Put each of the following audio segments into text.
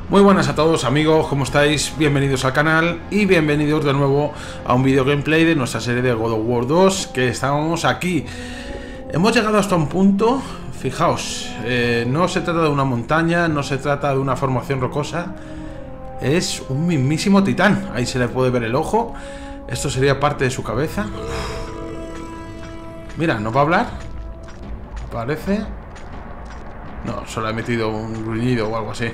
Muy buenas a todos amigos, ¿cómo estáis? Bienvenidos al canal y bienvenidos de nuevo a un video gameplay de nuestra serie de God of War 2, que estábamos aquí. Hemos llegado hasta un punto, fijaos, no se trata de una montaña, no se trata de una formación rocosa, es un mismísimo titán. Ahí se le puede ver el ojo, esto sería parte de su cabeza. Mira, ¿nos va a hablar? Parece... No, solo ha metido un gruñido o algo así.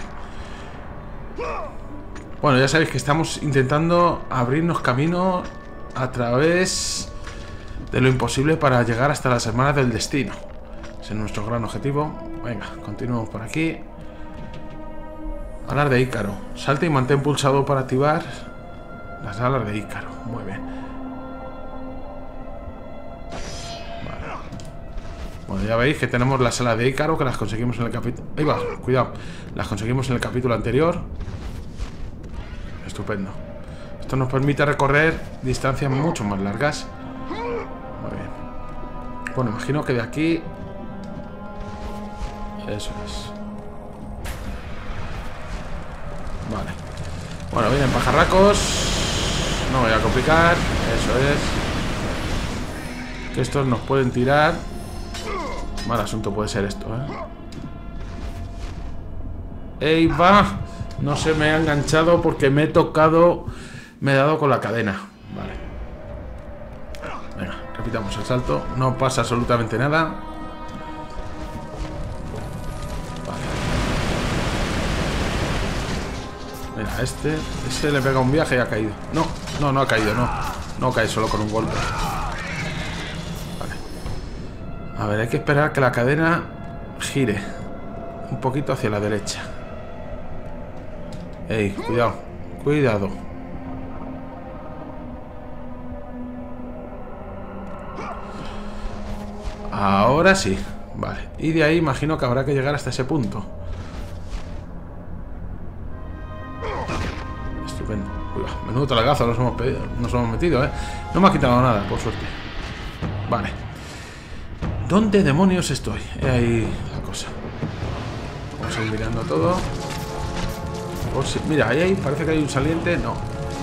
Bueno, ya sabéis que estamos intentando abrirnos camino a través de lo imposible para llegar hasta las hermanas del destino. Ese es nuestro gran objetivo. Venga, continuamos por aquí. Alas de Ícaro. Salta y mantén pulsado para activar las alas de Ícaro. Muy bien. Vale. Bueno, ya veis que tenemos las alas de Ícaro, que las conseguimos en el capítulo... Ahí va, cuidado. Las conseguimos en el capítulo anterior. Estupendo. Esto nos permite recorrer distancias mucho más largas. Muy bien. Bueno, imagino que de aquí... Eso es. Vale. Bueno, vienen pajarracos. No voy a complicar. Eso es. Que estos nos pueden tirar. Mal asunto puede ser esto, ¡Ey, va! No se me ha enganchado porque me he tocado... Me he dado con la cadena. Vale. Venga, repitamos el salto. No pasa absolutamente nada. Vale. Mira, este le pega un viaje y ha caído. No ha caído, no. No cae solo con un golpe. Vale. A ver, hay que esperar que la cadena gire un poquito hacia la derecha. Ey, cuidado, cuidado. Ahora sí. Vale, y de ahí imagino que habrá que llegar hasta ese punto. Estupendo. Cuidado, menudo tragazo nos hemos metido, No me ha quitado nada, por suerte. Vale. ¿Dónde demonios estoy? Ahí la cosa. Vamos a ir mirando todo. Mira, ahí parece que hay un saliente. No.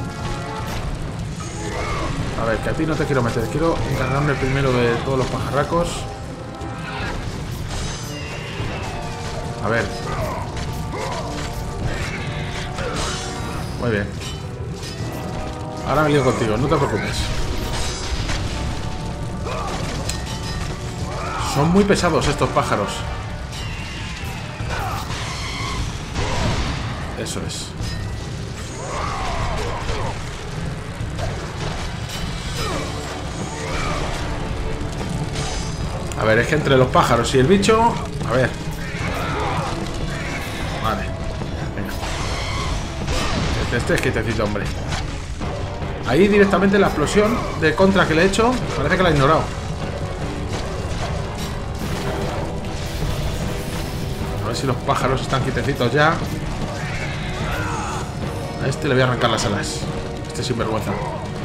A ver, que a ti no te quiero meter. Quiero encargarme primero de todos los pajarracos. A ver. Muy bien. Ahora me lío contigo, no te preocupes. Son muy pesados estos pájaros. Eso es. A ver, es que entre los pájaros y el bicho... A ver. Vale. Venga. Este es quietecito, hombre. Ahí directamente la explosión de contra que le he hecho, parece que la he ignorado. A ver si los pájaros están quietecitos ya. A este le voy a arrancar las alas. Este sinvergüenza.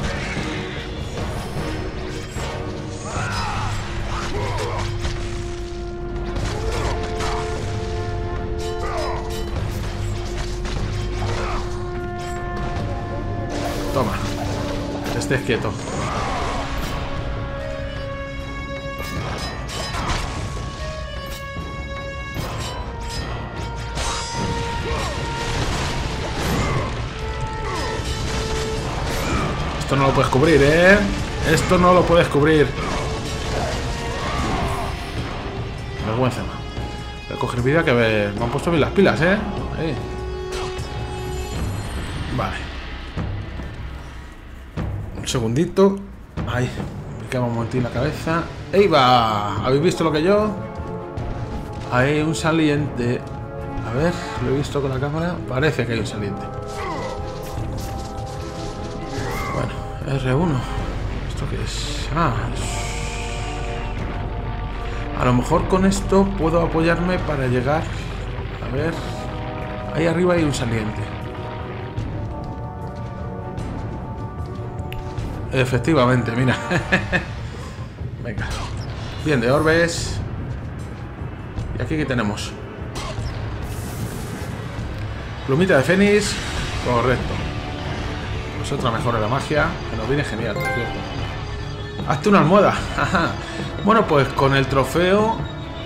Toma. Este es quieto. Esto no lo puedes cubrir, Esto no lo puedes cubrir. Vergüenza. Voy a coger vida que me han puesto bien las pilas, Ahí. Vale. Un segundito. Ahí. Me queda un momentín la cabeza. ¡Ey, va! ¿Habéis visto lo que yo? Hay un saliente. A ver, lo he visto con la cámara. Parece que hay un saliente. R1. ¿Esto qué es? A lo mejor con esto puedo apoyarme para llegar. A ver. Ahí arriba hay un saliente. Efectivamente, mira. Venga. Bien de orbes. ¿Y aquí qué tenemos? Plumita de Fénix. Correcto. Pues otra mejora de la magia, que nos viene genial, por cierto. Hazte una almohada. Bueno, pues con el trofeo...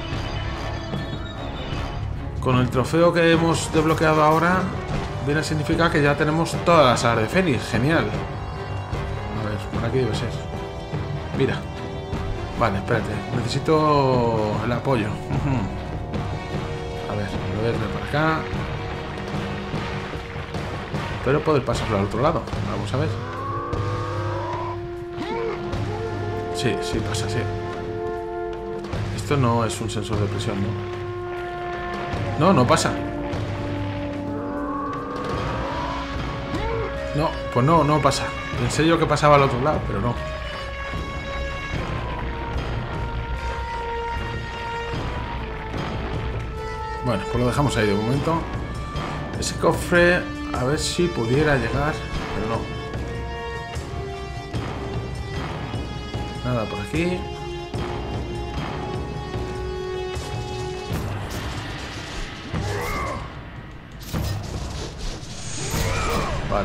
Con el trofeo que hemos desbloqueado ahora, viene a significar que ya tenemos todas las alas de Fénix. Genial. A ver, por aquí debe ser. Mira. Vale, espérate. Necesito el apoyo. A ver, moverme para acá. Pero poder pasarlo al otro lado. Vamos a ver. Sí, sí pasa, sí. Esto no es un sensor de presión, ¿no? No, no pasa. No, pues no, no pasa. Pensé yo que pasaba al otro lado, pero no. Bueno, pues lo dejamos ahí de momento. Ese cofre, a ver si pudiera llegar, pero no. Nada por aquí. Vale,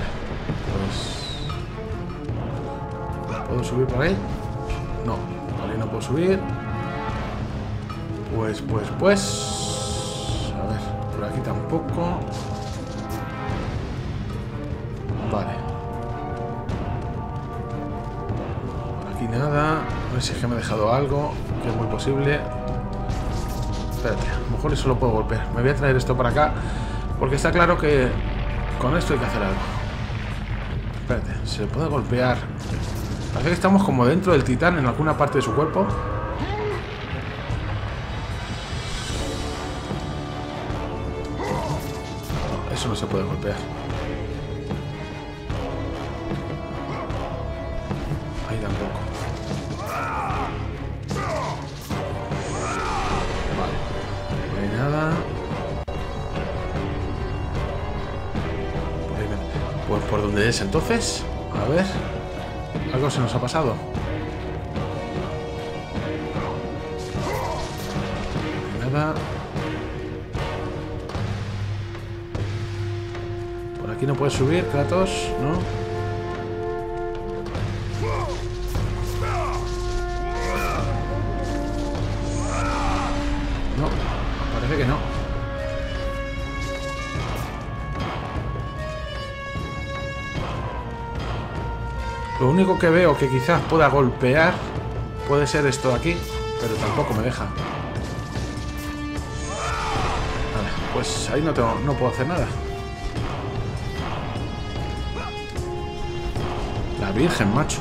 pues... ¿Puedo subir por ahí? No, por ahí no puedo subir. Pues... A ver, por aquí tampoco. Vale. Por aquí nada. A ver si es que me he dejado algo, que es muy posible. Espérate, a lo mejor eso lo puedo golpear. Me voy a traer esto para acá, porque está claro que con esto hay que hacer algo. Espérate, ¿se puede golpear? Parece que estamos como dentro del titán en alguna parte de su cuerpo. No, eso no se puede golpear. Ahí tampoco. Vale, no hay nada. Pues por donde es entonces. A ver. Algo se nos ha pasado. Nada. Por aquí no puedes subir, Kratos, ¿no? No, parece que no. Lo único que veo que quizás pueda golpear puede ser esto de aquí, pero tampoco me deja. Vale, pues ahí no puedo hacer nada. La Virgen, macho.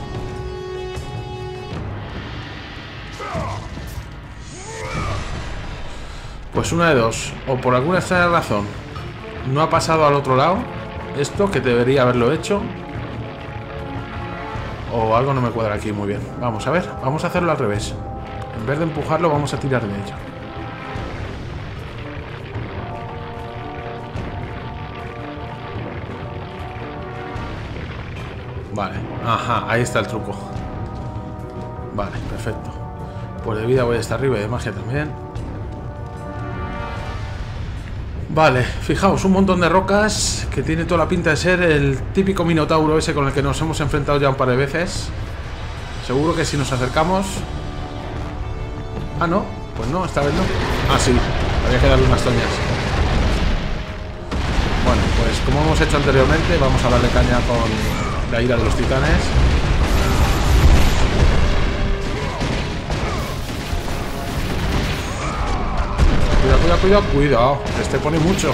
Pues una de dos. O por alguna extraña razón no ha pasado al otro lado esto, que debería haberlo hecho. O algo no me cuadra aquí muy bien. Vamos a ver, vamos a hacerlo al revés. En vez de empujarlo, vamos a tirar de ello. Vale, ajá, ahí está el truco. Vale, perfecto. Pues de vida voy hasta arriba y de magia también. Vale, fijaos, un montón de rocas que tiene toda la pinta de ser el típico minotauro ese con el que nos hemos enfrentado ya un par de veces. Seguro que si nos acercamos... Ah, no, pues no, esta vez no. Ah, sí, había que darle unas toñas. Bueno, pues como hemos hecho anteriormente, vamos a darle caña con la ira de los titanes. Cuidado, cuidado, cuidado. Este pone mucho.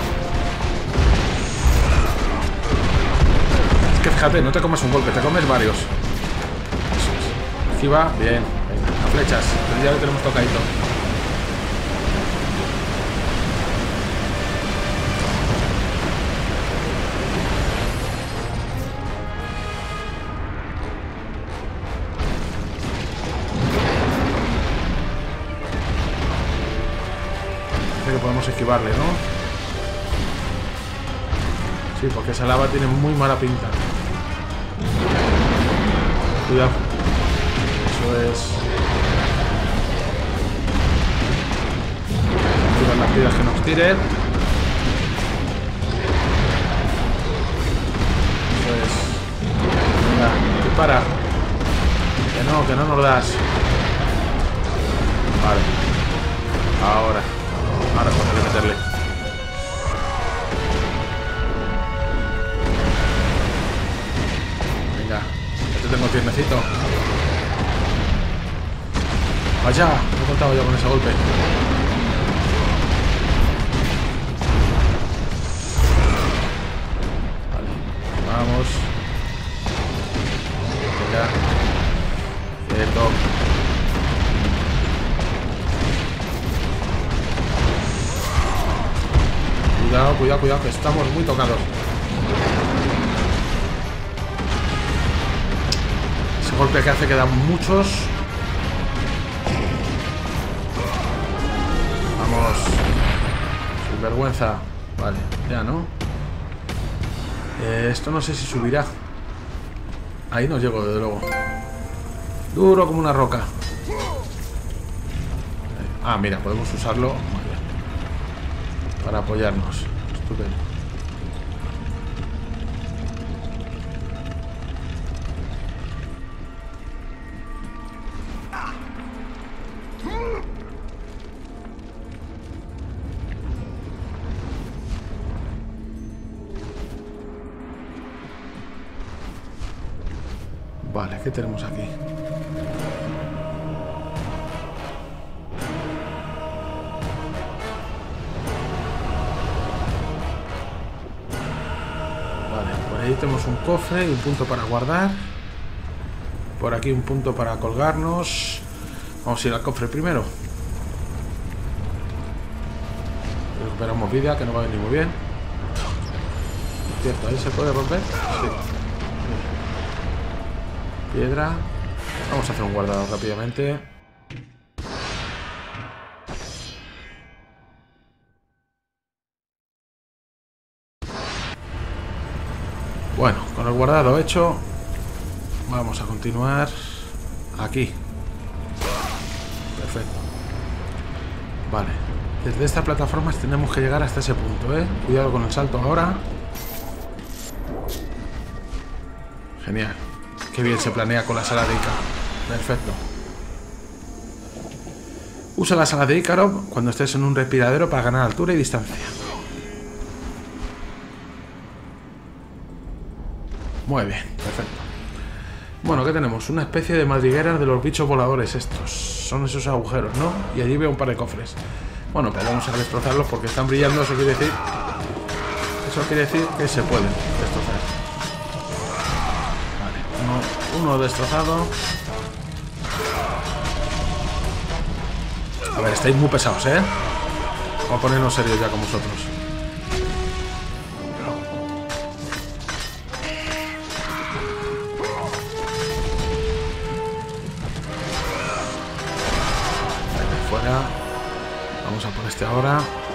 Es que fíjate, no te comes un golpe, te comes varios. Eso es. Esquiva, bien. Venga, a flechas. Pero ya lo tenemos tocadito. Que podemos esquivarle, ¿no? Sí, porque esa lava tiene muy mala pinta. Cuidado. Eso es. Tirar las piedras que nos tiren. que no nos das. Vale. Ahora vamos a meterle. Venga, ya te tengo tiernecito. Vaya, no he contado yo con ese golpe. Vale, vamos. Venga. Quieto. Cuidado, cuidado, cuidado, que estamos muy tocados. Ese golpe que hace que dan muchos. Vamos. Sin vergüenza. Vale, ya no. Esto no sé si subirá. Ahí no llego, desde luego. Duro como una roca. Ah, mira, podemos usarlo. Muy bien. Para apoyarnos. Estupendo. Vale, ¿qué tenemos aquí? Vale, por ahí tenemos un cofre y un punto para guardar. Por aquí un punto para colgarnos. Vamos a ir al cofre primero. Recuperamos vida, que no va a venir muy bien. Cierto, ahí se puede romper. Sí. Piedra. Vamos a hacer un guardado rápidamente. Bueno, con el guardado hecho, vamos a continuar aquí. Perfecto. Vale. Desde esta plataforma tenemos que llegar hasta ese punto, ¿eh? Cuidado con el salto ahora. Genial. Qué bien se planea con la sala de Ícaro. Perfecto. Usa la sala de Ícaro cuando estés en un respiradero para ganar altura y distancia. Muy bien, perfecto. Bueno, ¿qué tenemos? Una especie de madrigueras de los bichos voladores estos. Son esos agujeros, ¿no? Y allí veo un par de cofres. Bueno, pues vamos a destrozarlos porque están brillando, eso quiere decir... Eso quiere decir que se pueden destrozar. Uno destrozado. A ver, estáis muy pesados, ¿eh? Vamos a ponernos serios ya con vosotros. Ahí fuera. Vamos a por este ahora.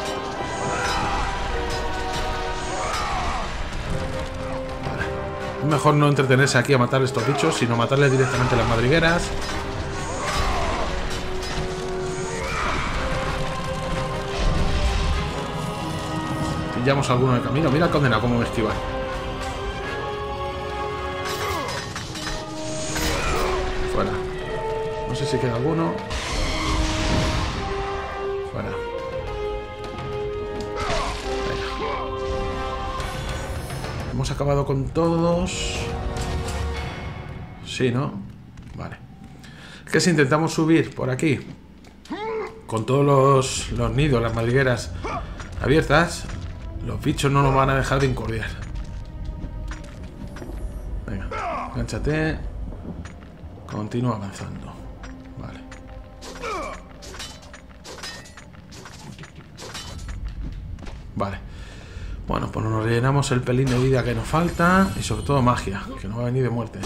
Mejor no entretenerse aquí a matar estos bichos, sino matarles directamente a las madrigueras. Pillamos alguno de camino. Mira el condenado cómo me esquiva. Fuera. No sé si queda alguno. Fuera. Hemos acabado con todos. Sí, ¿no? Vale. Es que si intentamos subir por aquí con todos los nidos, las madrigueras abiertas, los bichos no nos van a dejar de incordiar. Venga, engánchate. Continúa avanzando. Vale. Vale. Bueno, pues nos rellenamos el pelín de vida que nos falta y sobre todo magia, que nos va a venir de muerte.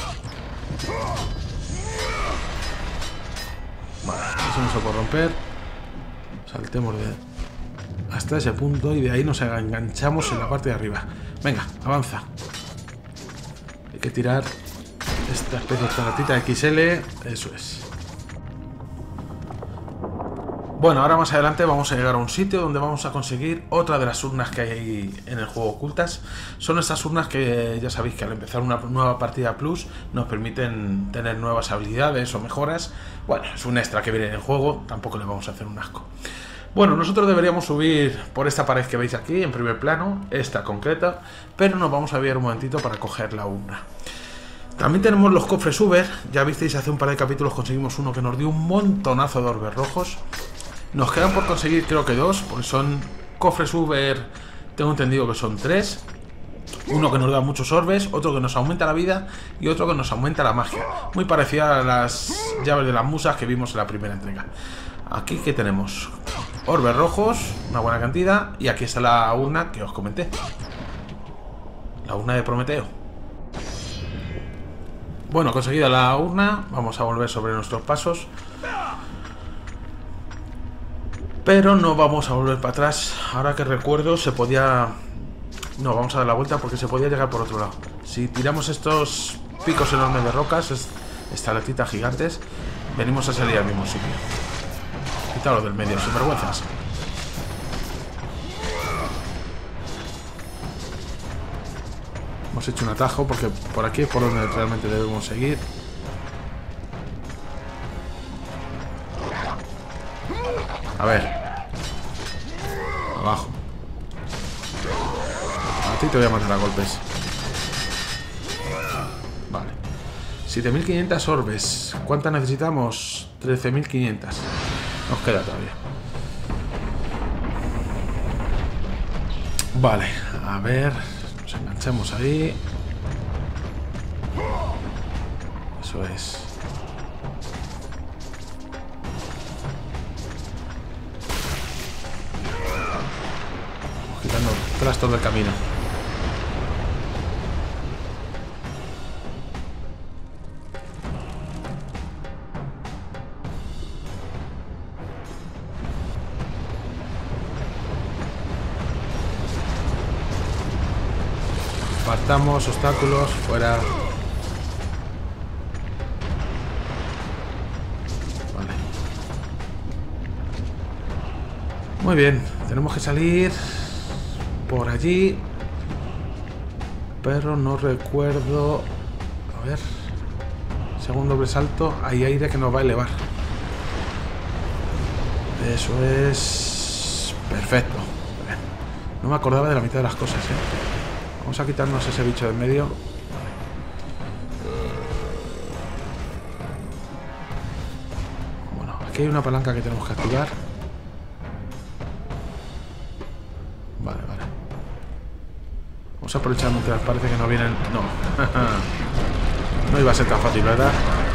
Vale, eso no se puede romper. Saltemos hasta ese punto y de ahí nos enganchamos en la parte de arriba. Venga, avanza. Hay que tirar esta especie de taratita XL. Eso es. Bueno, ahora más adelante vamos a llegar a un sitio donde vamos a conseguir otra de las urnas que hay ahí en el juego ocultas. Son estas urnas que ya sabéis que al empezar una nueva partida plus nos permiten tener nuevas habilidades o mejoras. Bueno, es un extra que viene en el juego, tampoco le vamos a hacer un asco. Bueno, nosotros deberíamos subir por esta pared que veis aquí en primer plano, esta concreta, pero nos vamos a ver un momentito para coger la urna. También tenemos los cofres Uber, ya visteis hace un par de capítulos conseguimos uno que nos dio un montonazo de orbes rojos. Nos quedan por conseguir creo que 2, porque son cofres Uber, tengo entendido que son 3. Uno que nos da muchos orbes, otro que nos aumenta la vida y otro que nos aumenta la magia. Muy parecida a las llaves de las musas que vimos en la primera entrega. Aquí que tenemos orbes rojos, una buena cantidad, y aquí está la urna que os comenté. La urna de Prometeo. Bueno, conseguida la urna, vamos a volver sobre nuestros pasos. Pero no vamos a volver para atrás. Ahora que recuerdo se podía... No, vamos a dar la vuelta porque se podía llegar por otro lado. Si tiramos estos picos enormes de rocas, estalactitas gigantes, venimos a salir al mismo sitio. Quítalo del medio, sin vergüenzas. Hemos hecho un atajo porque por aquí es por donde realmente debemos seguir. A ver. Abajo. A ti te voy a matar a golpes. Vale. 7.500 orbes. ¿Cuántas necesitamos? 13.500. Nos queda todavía. Vale. A ver. Nos enganchamos ahí. Eso es. Quitando trastos del camino. Apartamos obstáculos, fuera. Vale. Muy bien, tenemos que salir por allí, pero no recuerdo. A ver, segundo doble salto, hay aire que nos va a elevar. Eso es perfecto. No me acordaba de la mitad de las cosas, Vamos a quitarnos ese bicho de en medio. Bueno, aquí hay una palanca que tenemos que activar. Vale. Vamos a aprovechar mientras parece que no vienen... No. No iba a ser tan fácil, ¿verdad?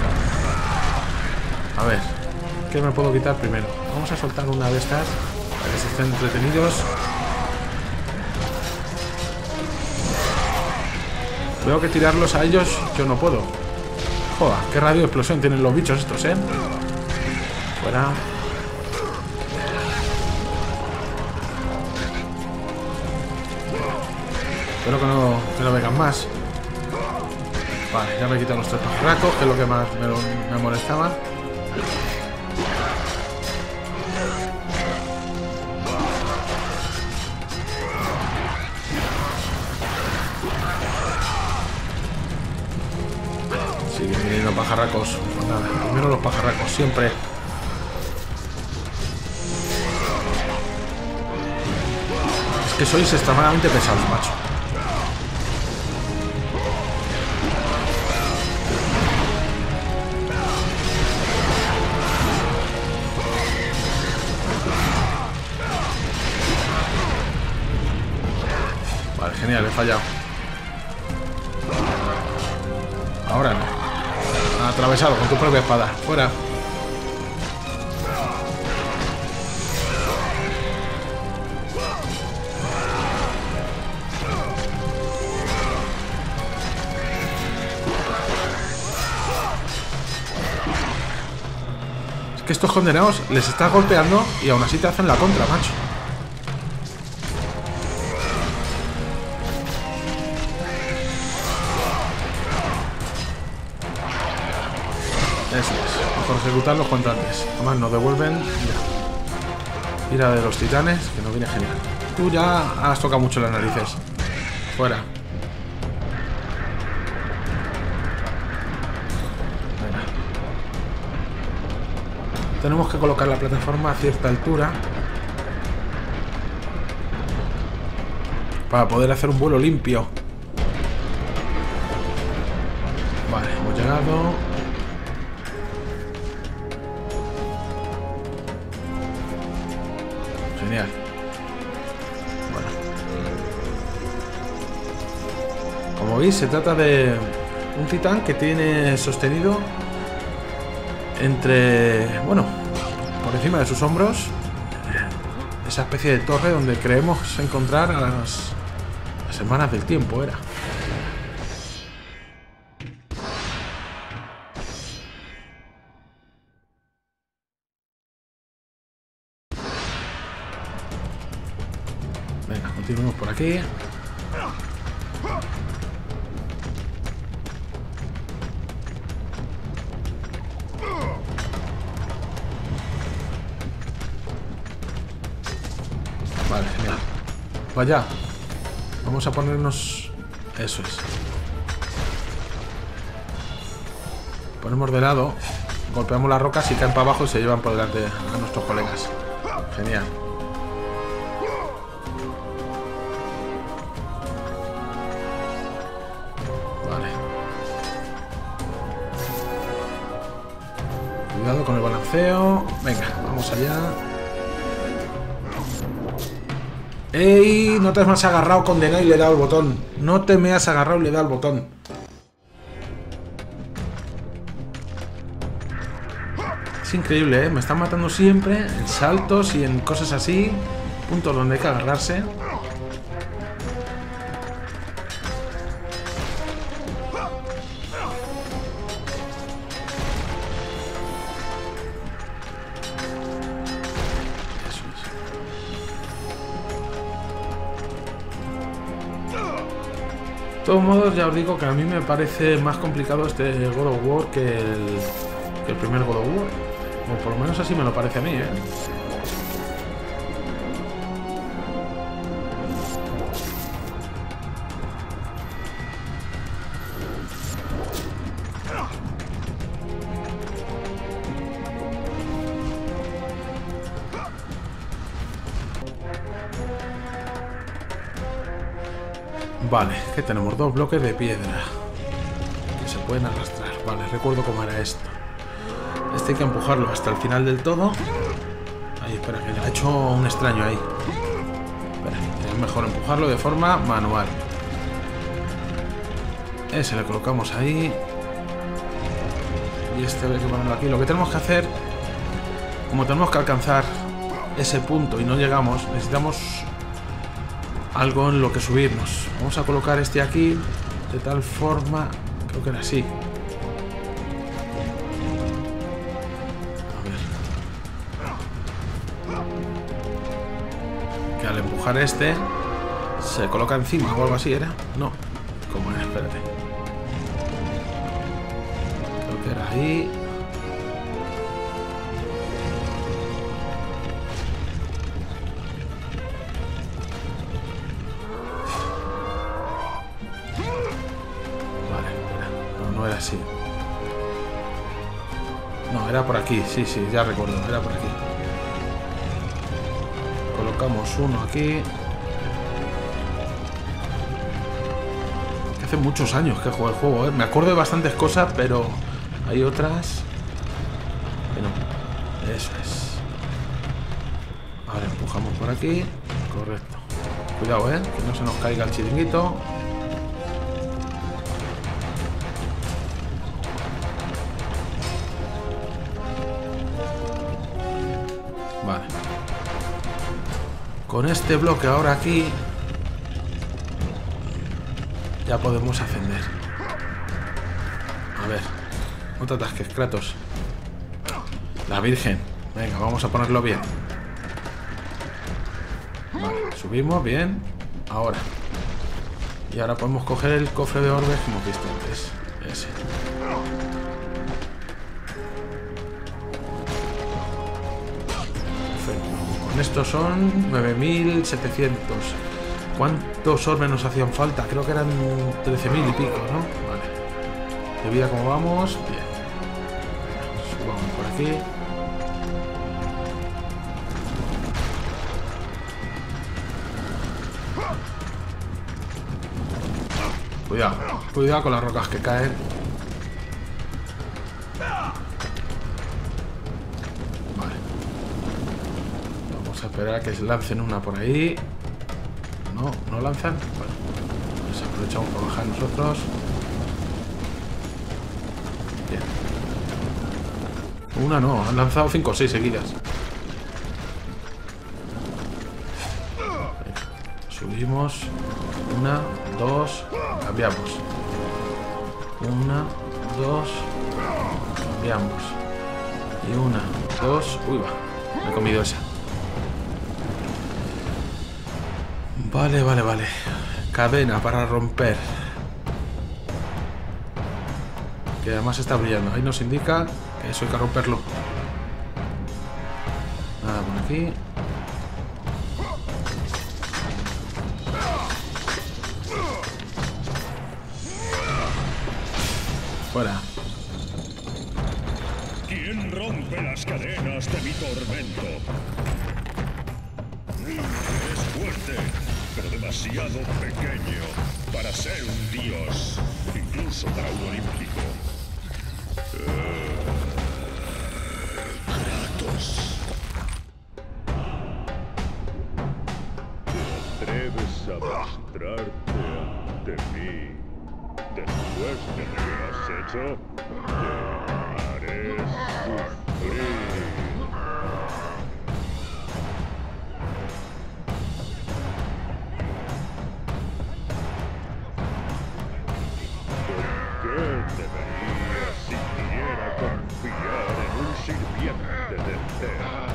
A ver. ¿Qué me puedo quitar primero? Vamos a soltar una de estas para que se estén entretenidos. Veo que tirarlos a ellos yo no puedo. Joder, qué radio de explosión tienen los bichos estos, Fuera. Espero que no vengan más. Vale, ya me he quitado los tres pajarracos, que es lo que más me molestaba. Siguen viniendo pajarracos. Pues nada, primero los pajarracos, siempre. Es que sois extremadamente pesados, macho. Vale, genial, he fallado. Ahora no. Atravesado con tu propia espada. Fuera. Es que estos condenados les estás golpeando y aún así te hacen la contra, macho. Eso es, mejor ejecutarlos cuanto antes. Además nos devuelven. Mira. Ira de los titanes, que nos viene genial. Tú ya has tocado mucho las narices. Fuera. Venga. Tenemos que colocar la plataforma a cierta altura para poder hacer un vuelo limpio. Vale, hemos llegado. Genial. Bueno. Como veis, se trata de un titán que tiene sostenido entre, bueno, por encima de sus hombros, esa especie de torre donde creemos encontrar a las hermanas del tiempo, era. Venga, continuemos por aquí. Vale, genial. Vaya. Vamos a ponernos... Eso es. Ponemos de lado. Golpeamos las rocas y caen para abajo y se llevan por delante a nuestros colegas. Genial. Vale. Cuidado con el balanceo. Venga, vamos allá. ¡Ey! No te me has agarrado, condenado, y le he dado el botón. No te me has agarrado y le he dado el botón. Es increíble, ¿eh? Me están matando siempre en saltos y en cosas así. Puntos donde hay que agarrarse. De todos modos, ya os digo que a mí me parece más complicado este God of War que el primer God of War. O por lo menos así me lo parece a mí, ¿eh? Vale, que tenemos dos bloques de piedra que se pueden arrastrar. Vale, recuerdo cómo era esto. Este hay que empujarlo hasta el final del todo. Ahí, espera, que ha hecho un extraño ahí. Espera, es mejor empujarlo de forma manual. Ese le colocamos ahí. Y este hay que ponerlo aquí. Lo que tenemos que hacer, como tenemos que alcanzar ese punto y no llegamos, necesitamos algo en lo que subirnos. Vamos a colocar este aquí de tal forma, creo que era así. A ver. Que al empujar este se coloca encima o algo así, ¿era? No. ¿Cómo era? Espérate. Creo que era ahí. Así. No, era por aquí, sí, ya recuerdo, era por aquí. Colocamos uno aquí. Hace muchos años que juego el juego, ¿eh? Me acuerdo de bastantes cosas, pero hay otras que no. Eso es. Ahora empujamos por aquí. Correcto. Cuidado, que no se nos caiga el chiringuito. Vale. Con este bloque ahora aquí ya podemos ascender. A ver. No te atasques, Kratos. La Virgen. Venga, vamos a ponerlo bien. Vale, subimos bien. Ahora. Y ahora podemos coger el cofre de orbes que hemos visto antes. Ese. En estos son 9700. ¿Cuántos orbes nos hacían falta? Creo que eran 13.000 y pico, ¿no? Vale. De vida como vamos, bien. Subamos por aquí. Cuidado, cuidado con las rocas que caen. Vale. Vamos a esperar a que se lancen una por ahí. No, no lanzan. Bueno, pues aprovechamos para bajar nosotros. Bien. Una no, han lanzado 5 o 6 seguidas. Subimos. Una, dos. Cambiamos. Una, dos. Cambiamos. Y una, dos. Uy, va. Me he comido esa. Vale, vale, vale. Cadena para romper. Que además está brillando. Ahí nos indica que eso hay que romperlo. Nada por aquí. Fuera. ¿Quién rompe las cadenas de mi tormento? Es fuerte, pero demasiado pequeño para ser un dios, incluso para un olímpico. Kratos. ¿Te atreves a mostrarte ante mí después de lo que has hecho? Te haré sufrir. ¿Qué debería siquiera confiar en un sirviente de Zeus?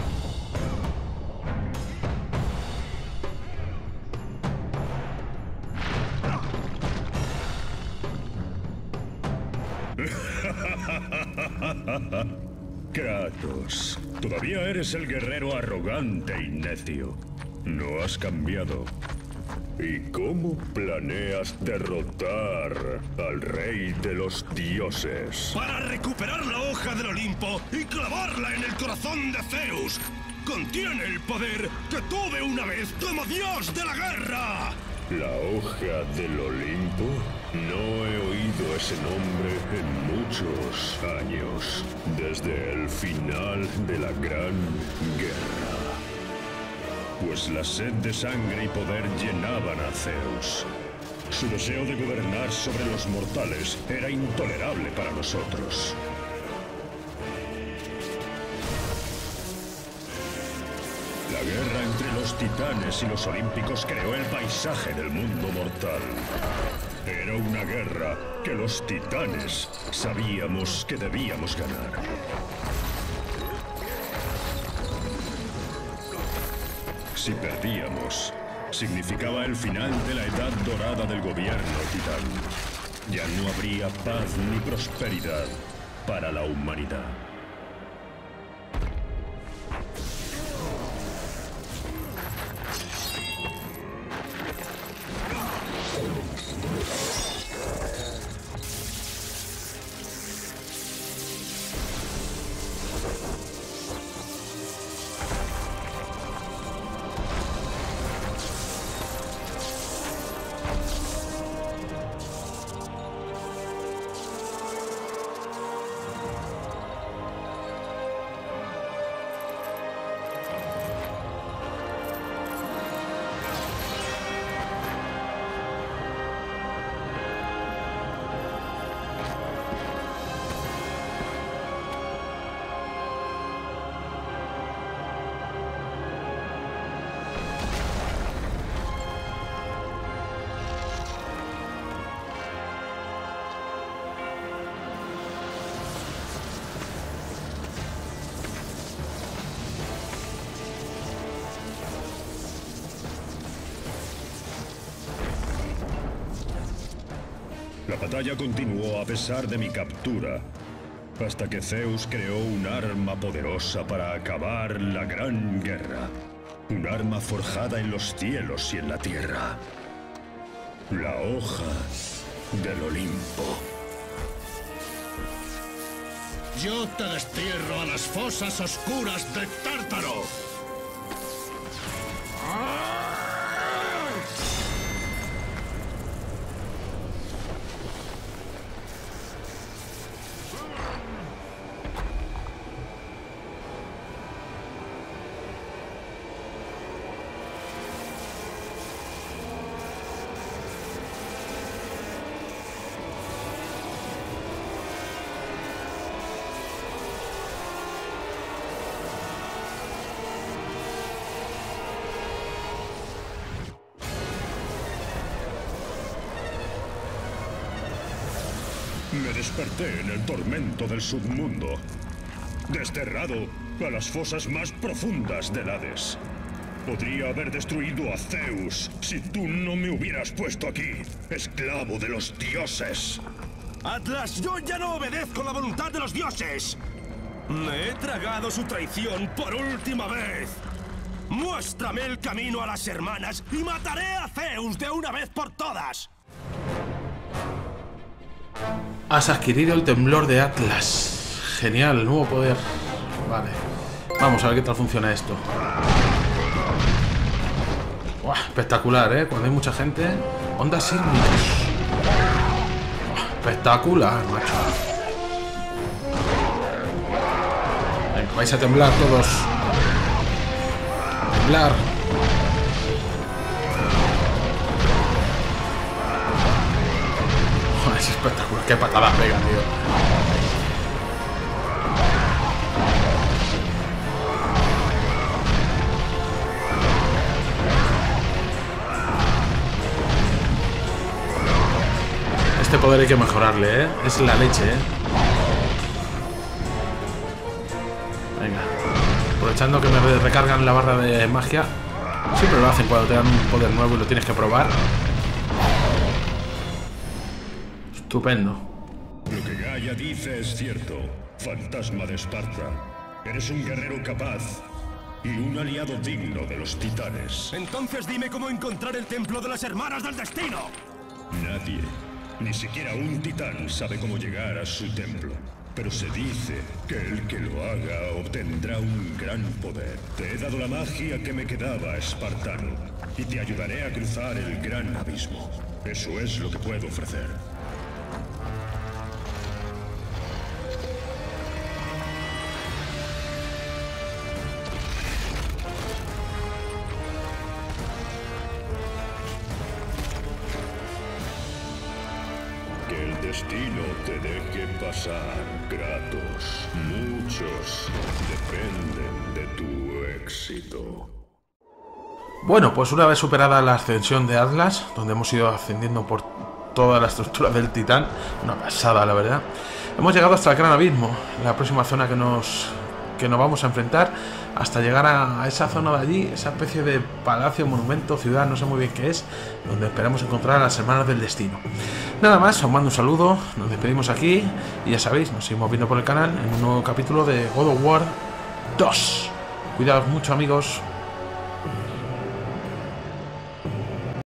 Kratos, todavía eres el guerrero arrogante y necio. No has cambiado. ¿Y cómo planeas derrotar al rey de los dioses? Para recuperar la hoja del Olimpo y clavarla en el corazón de Zeus. Contiene el poder que tuve una vez como dios de la guerra. ¿La hoja del Olimpo? No he oído ese nombre en muchos años, desde el final de la Gran Guerra. Pues la sed de sangre y poder llenaban a Zeus. Su deseo de gobernar sobre los mortales era intolerable para nosotros. La guerra entre los titanes y los olímpicos creó el paisaje del mundo mortal. Era una guerra que los titanes sabíamos que debíamos ganar. Si perdíamos, significaba el final de la edad dorada del gobierno titán. Ya no habría paz ni prosperidad para la humanidad. La batalla continuó a pesar de mi captura, hasta que Zeus creó un arma poderosa para acabar la Gran Guerra. Un arma forjada en los cielos y en la tierra. La hoja del Olimpo. Yo te destierro a las fosas oscuras de Tártaro. Me desperté en el tormento del submundo, desterrado a las fosas más profundas del Hades. Podría haber destruido a Zeus si tú no me hubieras puesto aquí, esclavo de los dioses. Atlas, yo ya no obedezco la voluntad de los dioses. Me he tragado su traición por última vez. Muéstrame el camino a las hermanas y mataré a Zeus de una vez por todas. Has adquirido el temblor de Atlas. Genial, nuevo poder. Vale. Vamos a ver qué tal funciona esto. Uah, espectacular, ¿eh? Cuando hay mucha gente. Ondas sísmicas. Espectacular, macho. Venga, vais a temblar todos. Temblar. Es espectacular. Qué patadas pega, tío. Este poder hay que mejorarle, ¿eh? Es la leche, ¿eh? Venga. Aprovechando que me recargan la barra de magia. Siempre lo hacen cuando te dan un poder nuevo y lo tienes que probar. Estupendo. Lo que Gaia dice es cierto, fantasma de Esparta. Eres un guerrero capaz y un aliado digno de los titanes. Entonces dime cómo encontrar el templo de las hermanas del destino. Nadie, ni siquiera un titán, sabe cómo llegar a su templo. Pero se dice que el que lo haga obtendrá un gran poder. Te he dado la magia que me quedaba, espartano, y te ayudaré a cruzar el gran abismo. Eso es lo que puedo ofrecer. Que el destino te deje pasar, Kratos. Muchos dependen de tu éxito. Bueno, pues una vez superada la ascensión de Atlas, donde hemos ido ascendiendo por toda la estructura del titán, una pasada la verdad, hemos llegado hasta el gran abismo, la próxima zona que nos vamos a enfrentar, hasta llegar a esa zona de allí, esa especie de palacio, monumento, ciudad, no sé muy bien qué es, donde esperamos encontrar a las hermanas del destino. Nada más, os mando un saludo, nos despedimos aquí y ya sabéis, nos seguimos viendo por el canal en un nuevo capítulo de God of War 2. Cuidaos mucho, amigos.